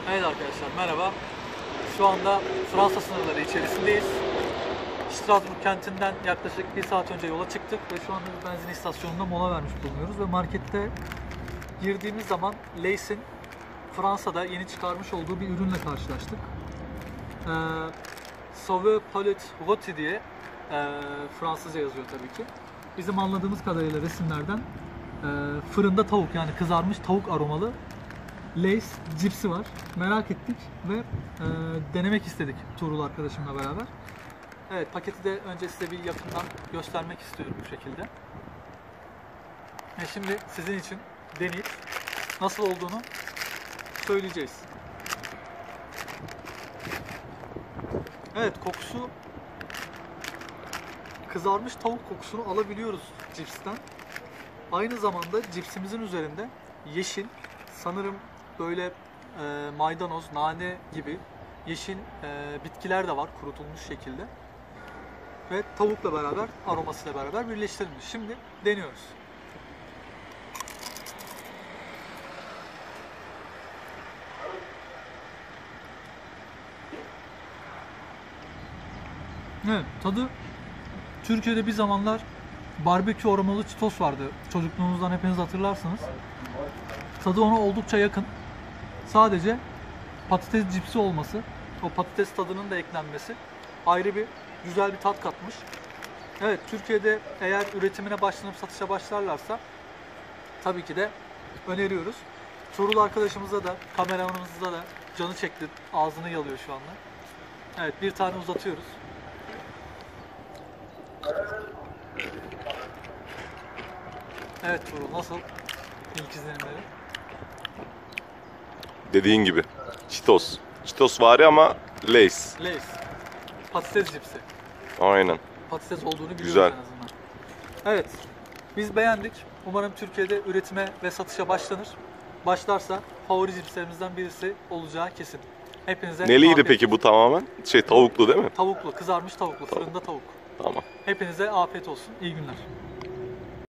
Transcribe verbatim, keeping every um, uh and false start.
Evet arkadaşlar, merhaba. Şu anda Fransa sınırları içerisindeyiz. Strasbourg kentinden yaklaşık bir saat önce yola çıktık ve şu anda bir benzin istasyonunda mola vermiş bulunuyoruz ve markette girdiğimiz zaman Lay's'in Fransa'da yeni çıkarmış olduğu bir ürünle karşılaştık. Ee, Sauveur Palet Rôti diye e, Fransızca yazıyor tabii ki. Bizim anladığımız kadarıyla resimlerden e, fırında tavuk, yani kızarmış tavuk aromalı Lay's cipsi var. Merak ettik ve e, denemek istedik Tuğrul arkadaşımla beraber. Evet, paketi de önce size bir yakından göstermek istiyorum bu şekilde. Ve şimdi sizin için deneyip nasıl olduğunu söyleyeceğiz. Evet, kokusu, kızarmış tavuk kokusunu alabiliyoruz cipsten. Aynı zamanda cipsimizin üzerinde yeşil, sanırım böyle e, maydanoz, nane gibi yeşil e, bitkiler de var kurutulmuş şekilde. Ve tavukla beraber, aromasıyla beraber birleştirilmiş. Şimdi deniyoruz. Evet, tadı Türkiye'de bir zamanlar barbekü aromalı Cheetos vardı. Çocukluğunuzdan hepiniz hatırlarsınız. Tadı ona oldukça yakın. Sadece patates cipsi olması, o patates tadının da eklenmesi ayrı bir güzel bir tat katmış. Evet, Türkiye'de eğer üretimine başlanıp satışa başlarlarsa tabii ki de öneriyoruz. Tuğrul arkadaşımıza da, kameramanımıza da canı çekti, ağzını yalıyor şu anda. Evet, bir tane uzatıyoruz. Evet Tuğrul, nasıl ilk izlenimleri? Dediğin gibi. Cheetos. Cheetos vari ama Lay's. Lay's. Patates cipsi. Aynen. Patates olduğunu biliyoruz Güzel. en azından. Evet, biz beğendik. Umarım Türkiye'de üretime ve satışa başlanır. Başlarsa favori cipslerimizden birisi olacağı kesin. Hepinize Neliydi afiyet peki bu tamamen? Şey, tavuklu değil mi? Tavuklu, kızarmış tavuklu, fırında tavuk. Tamam. Hepinize afiyet olsun. İyi günler.